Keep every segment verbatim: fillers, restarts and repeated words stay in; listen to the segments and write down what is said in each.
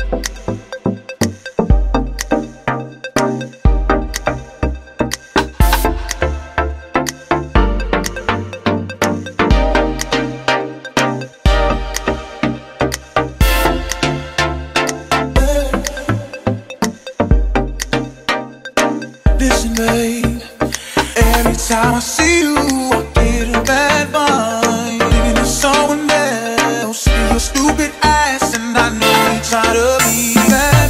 Every time I see you, I get a bad vibe. Thinking of someone else, see your stupid ass, and I know you try to be that.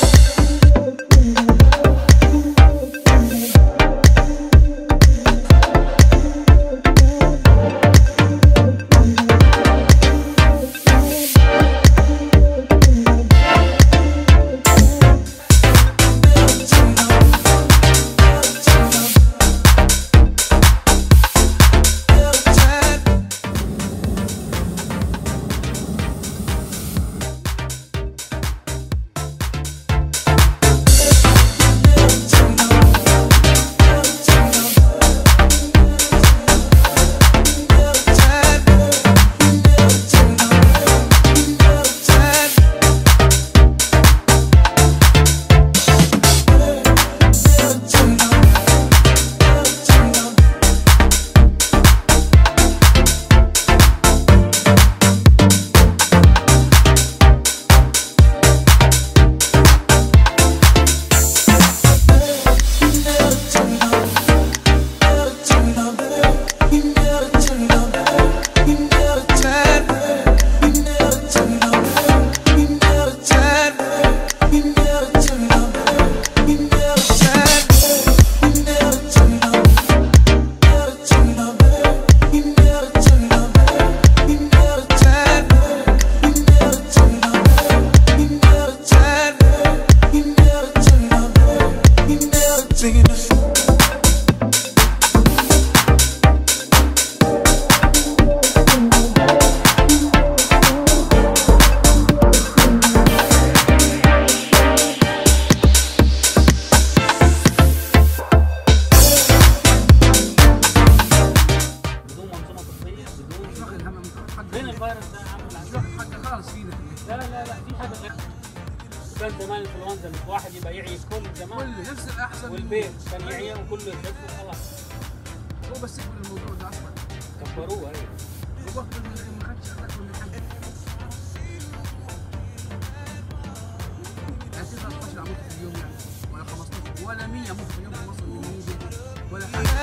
فين الفيروس ده عامل حاجه خالص فينا؟ لا لا لا في حاجه غير. كان زمان الانفلونزا الواحد يبقى يعي كل زمان كل نفس الاحسن والبيت كان يعيا وكله يخف خلاص. هو بس يقول الموضوع ده اصلا كبروه ايوه. هو ما خدش اكتر من حد. يعني ستة عشر عمود في اليوم يعني ولا خمستاشر ولا مية عمود في اليوم في مصر ولا حاجه.